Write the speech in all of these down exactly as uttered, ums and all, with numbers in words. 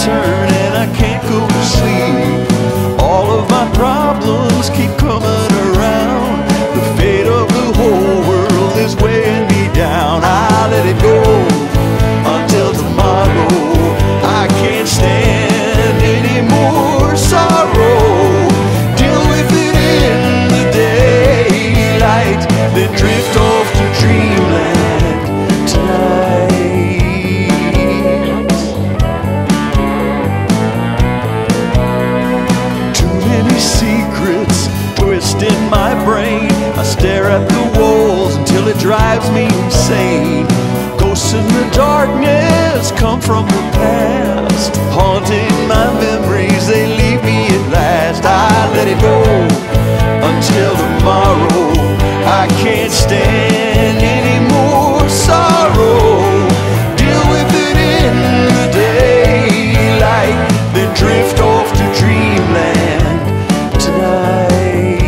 turn and I can't go to sleep. All of my problems keep coming around. The fate of the whole world is weighing me down. I let it go until tomorrow. I can't stand any more sorrow. Deal with it in the daylight, then drift off to dreamland tonight. Too many secrets twisting my brain. I stare at the walls until it drives me insane. Ghosts in the darkness come from the past, haunting my memories, they leave me at last. I let it go until tomorrow. I can't stand any more sorrow. Deal with it in the daylight, then drift off to dreamland tonight.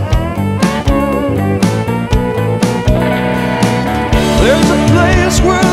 There's a place where